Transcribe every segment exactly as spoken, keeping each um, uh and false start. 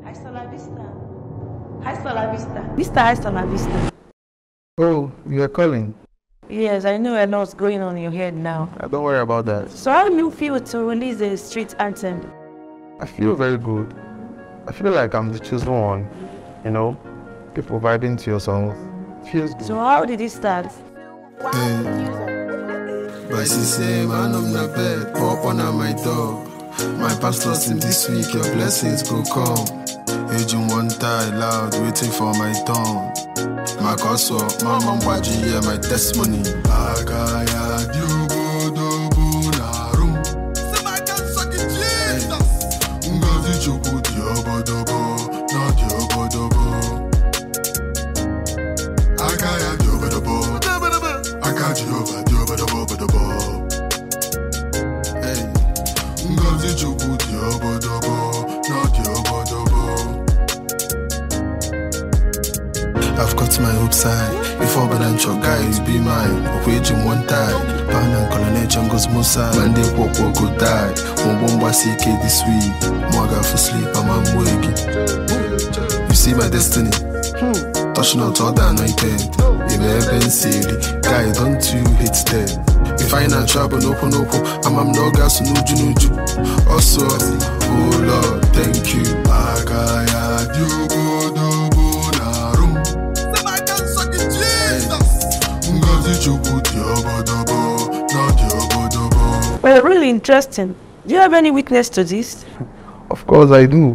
Hasta la vista. Hasta la vista. Mister Hasta la vista. Oh, you are calling? Yes, I know I know what's going on in your head now. Uh, don't worry about that. So how do you feel to release the street anthem? I feel very good. I feel like I'm the chosen one. You know, people vibing to your songs. Feels good. So how did it start? Hey. But she say, man, I'm not bed, pop on my dog. My pastor seems this week, your blessings go come. Aging one tie loud, waiting for my tongue. My cause up, my mom watching, yeah, my testimony. Agaya, Diogo, Dobo, Narum. Say, my can suck it, Jesus. Ngozi Chukwu, Diogo, Dobo, not Diogo, Dobo. Agaya, Diogo, Dobo. Aga Jehovah, Diogo, Dobo, Dobo. Hey, Ngozi Chukwu, Diogo, Dobo, not Diogo, Dobo. I've got my hopes high. Before Benancho guys be mine. Okwejim one time. Pan and Colonel Jungles Musa. Man they walk walk go die. Mwomba C K this week. Mwaga for sleep I'm a mwegi. You see my destiny. Touch not all the anointed. In heaven silly. Guy don't you hit them. If I ain't trouble no po no po. I'm am no gas no ju no ju. Also, oh Lord, thank you. Agaya Diogo Dobo. Well, really interesting. Do you have any witness to this? Of course I do.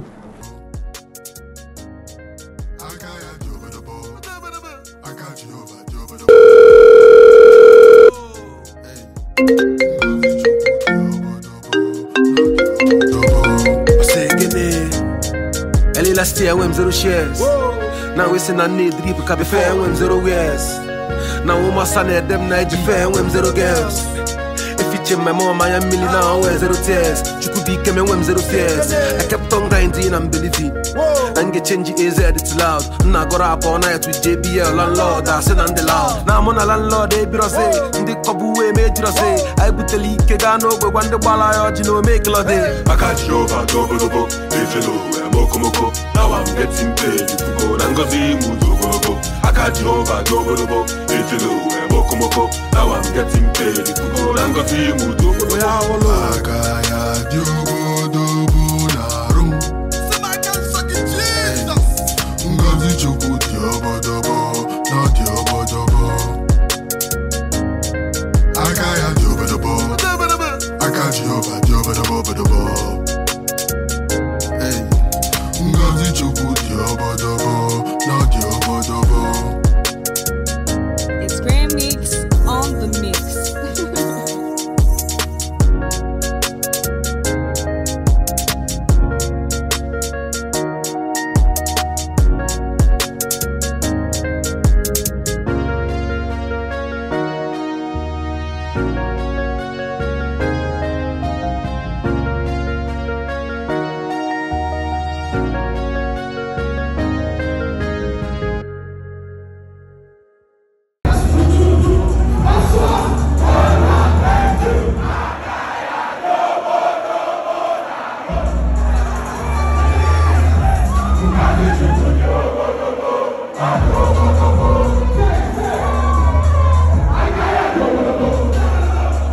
Last year, I zero shares. Now we say I need drip, I be fair, I zero years. Now we must send them night fair, I zero girls. If you check my mom, I am million now, I zero tears. You could be coming, I zero fears. I kept on grinding and believing. And get change is it's loud. Now I got up all night with J B L landlord, I said on the loud. Now I'm on a landlord, they be say, the couple way made you say, I would tell you, Kegano, but when the ball I you know, make a day. I catch you over, double double, if you know, Moko Moko. Now I'm getting paid to go. Nangozi Mudogo. I catch you over, double double, if you know, Moko Moko. Now I'm getting paid to go. Nangozi Mudogo. Agaya Diogo Dobo Narum. Say my can suck it, Jesus. Ngozi Chukwu Diogo Dobo, not Diogo Dobo. Agaya Diogo Dobo. Aga Jehovah Diogo Dobo Dobo. Hey, Ngozi Chukwu Diogo Dobo, not Diogo Dobo. It's Grand Mix on the mix.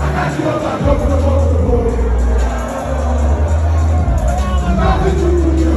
Thank you.